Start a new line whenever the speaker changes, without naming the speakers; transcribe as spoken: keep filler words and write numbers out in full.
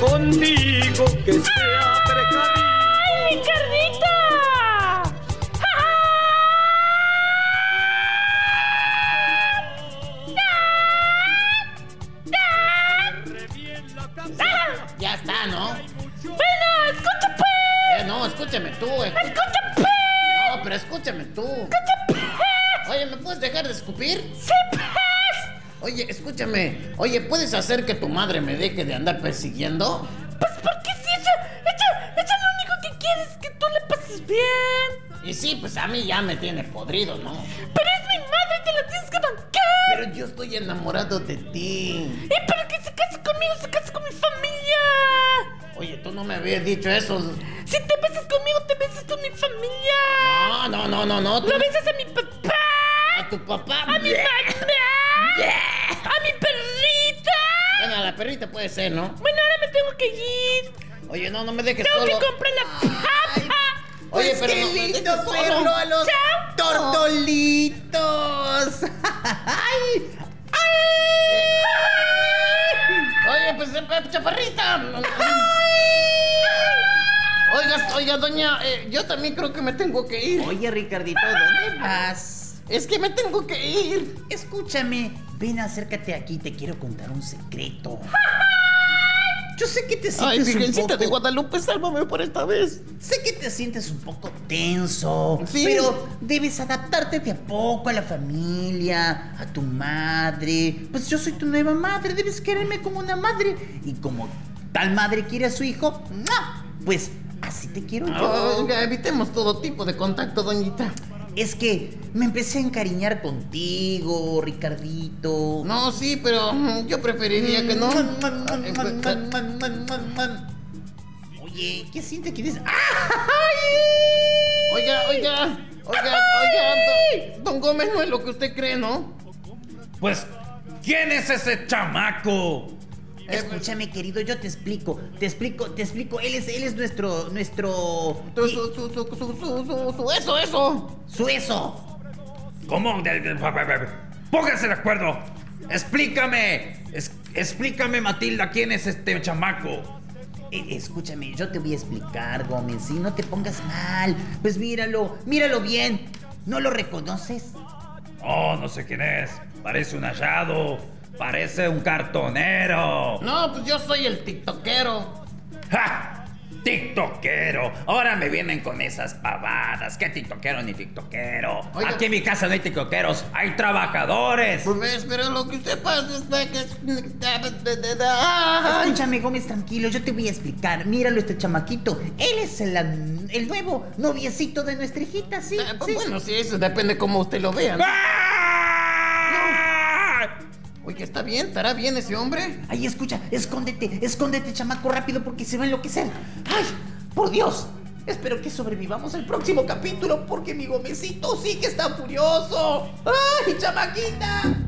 contigo que sea precavido.
¡Ay, Ricardito!
Ya está, ¿no?
Bueno, escucha pues.
Eh, no, escúchame tú. Escucha.
Escucha pues.
No, pero escúchame tú.
Escucha pues.
Oye, ¿me puedes dejar de escupir?
Sí pues.
Oye, escúchame. Oye, ¿puedes hacer que tu madre me deje de andar persiguiendo?
Pues porque si ella, ella, ella lo único que quiere es que tú le pases bien.
Y sí, pues a mí ya me tiene podrido, ¿no?
Pero es mi madre, te la tienes que bancar.
Pero yo estoy enamorado de ti.
Y para que se case conmigo, se case con mi familia.
Oye, tú no me habías dicho eso.
Si te besas conmigo, te besas con mi familia.
No, no, no, no, no.
Lo besas a mi papá.
A tu papá.
A mi mamá. A mi perrita.
Bueno, a la perrita puede ser, ¿no?
Bueno, ahora me tengo que ir.
Oye, no, no me dejes
Tengo
solo.
que comprar la papa.
Oye,
Pues
pero
qué
no me
lindo
dejes solo.
verlo a los
Chao.
tortolitos. ¡Ay!
Oye, pues, eh, chaparrita. Oiga, oiga, doña, eh, yo también creo que me tengo que ir.
Oye, Ricardito, ¿dónde vas?
Es que me tengo que ir.
Escúchame, ven, acércate aquí, te quiero contar un secreto. Yo sé que te sientes
Ay,
un
Virgencita
poco...
de Guadalupe, sálvame por esta vez.
Sé que te sientes un poco tenso,
Sí.
pero debes adaptarte de a poco a la familia, a tu madre. Pues yo soy tu nueva madre, debes quererme como una madre. Y como tal madre quiere a su hijo, ¡mua!, pues así te quiero yo.
Oiga, evitemos todo tipo de contacto, doñita.
Es que me empecé a encariñar contigo, Ricardito.
No, sí, pero mm, yo preferiría que no.
Man, man, man,
Eh,
man,
pues,
man, man, man, man, man. Oye, ¿qué siente que dices?
Oiga, oiga, oiga, oiga, don, don Gómez no es lo que usted cree, ¿no?
Pues, ¿quién es ese chamaco?
Escúchame, querido, yo te explico, te explico, te explico. Él es, él es nuestro, nuestro...
Su, su, su, su, su, su, su, su- eso, eso.
Su eso.
¿Cómo? De- de- Pónganse de acuerdo. Explícame. Es- explícame, Matilda, ¿quién es este chamaco?
Eh, escúchame, yo te voy a explicar, Gómez, si no te pongas mal. Pues míralo, míralo bien. ¿No lo reconoces?
Oh, no sé quién es. Parece un hallado. Parece un cartonero.
No, pues yo soy el tiktokero.
¡Ja! ¡Tiktokero! Ahora me vienen con esas pavadas. ¿Qué tiktokero ni tiktokero?
Oiga.
Aquí en mi casa no hay tiktokeros, hay trabajadores.
Pues ves, pero lo que usted pasa es que... Ay.
Escúchame, Gómez, tranquilo, yo te voy a explicar. Míralo, este chamaquito. Él es el, el nuevo noviecito de nuestra hijita, ¿sí?
Eh, pues
sí.
bueno, sí, eso depende cómo usted lo vea, ¿no?
¡Ah!
Oye, ¿está bien? ¿Estará bien ese hombre?
Ay, escucha, escóndete, escóndete, chamaco, rápido, porque se va a enloquecer. Ay, por Dios. Espero que sobrevivamos al próximo capítulo, porque mi Gómezito sí que está furioso. Ay, chamaquita.